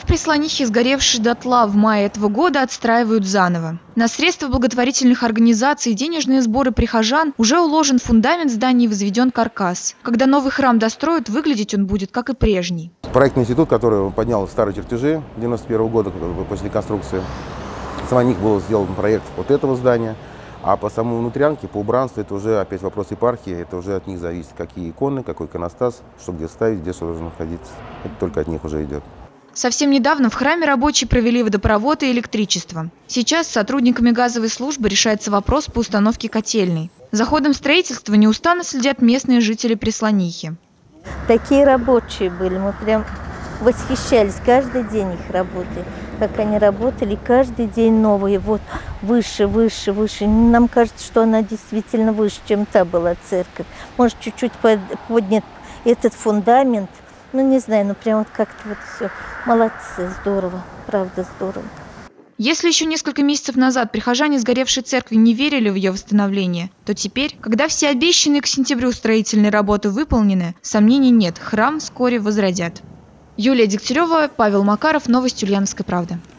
Преслонихи, сгоревший дотла в мае этого года, отстраивают заново. На средства благотворительных организаций и денежные сборы прихожан уже уложен фундамент здания и возведен каркас. Когда новый храм достроят, выглядеть он будет, как и прежний. Проектный институт, который поднял старые чертежи 1991 года после реконструкции, сама них был сделан проект вот этого здания. А по самой внутрянке, по убранству, это уже опять вопрос епархии, это уже от них зависит, какие иконы, какой иконостас, что где ставить, где что должно находиться. Это только от них уже идет. Совсем недавно в храме рабочие провели водопровод и электричество. Сейчас с сотрудниками газовой службы решается вопрос по установке котельной. За ходом строительства неустанно следят местные жители Преслонихи. Такие рабочие были, мы прям восхищались каждый день их работой. Как они работали, каждый день новые, вот выше, выше, выше. Нам кажется, что она действительно выше, чем та была церковь. Может, чуть-чуть поднят этот фундамент. Ну, не знаю, ну прям вот как-то вот все. Молодцы, здорово, правда здорово. Если еще несколько месяцев назад прихожане сгоревшей церкви не верили в ее восстановление, то теперь, когда все обещанные к сентябрю строительные работы выполнены, сомнений нет, храм вскоре возродят. Юлия Дегтярева, Павел Макаров, новости Ульяновской правды.